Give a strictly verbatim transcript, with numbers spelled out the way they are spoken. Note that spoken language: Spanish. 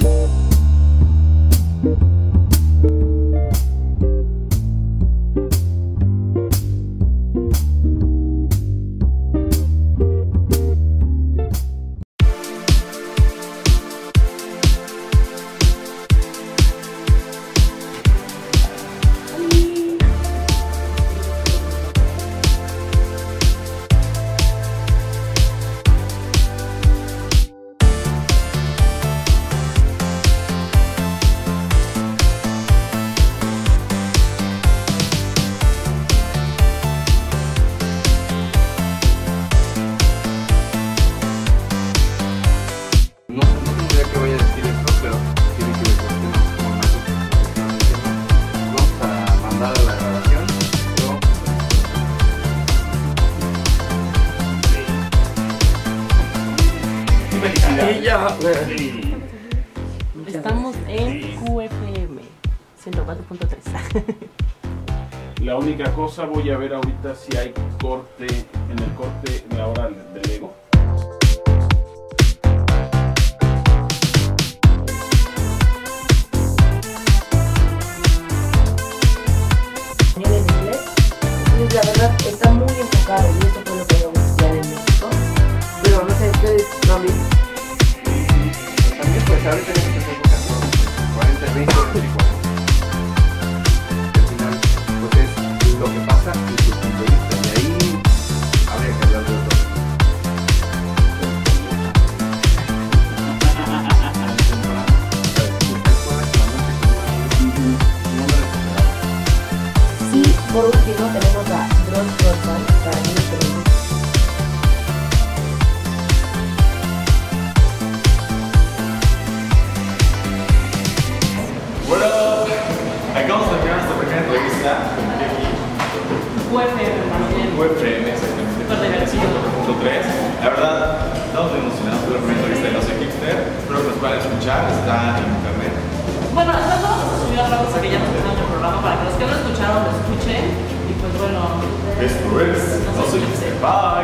Estamos en Q F M ciento cuatro punto tres. La única cosa, voy a ver ahorita si hay corte en el corte de ahora del Lego. En inglés, la verdad está muy enfocado y eso fue lo que vamos a estudiar en México. Pero no sé, ustedes no vi. También pues ahorita en esta época, cuarenta, veinte, veinticuatro. Al final, pues es lo que pasa y su punto de vista. Y ahí habría que hablar de otro. Y por último tenemos a Dross Rodman para niños pequeños. Bueno, acabamos de terminar nuestra primera entrevista con Keki. Q F M, más bien. Q F M, exactamente. Súper divertido. Punto tres. La verdad, estamos muy emocionados por la primera entrevista de los Hipster. Espero que nos puedan escuchar, está en internet. Bueno, después vamos a subir a ratos que ya nos tenemos el programa para que los que no escucharon lo escuchen. Y pues bueno. Esto es los Hipster. Bye.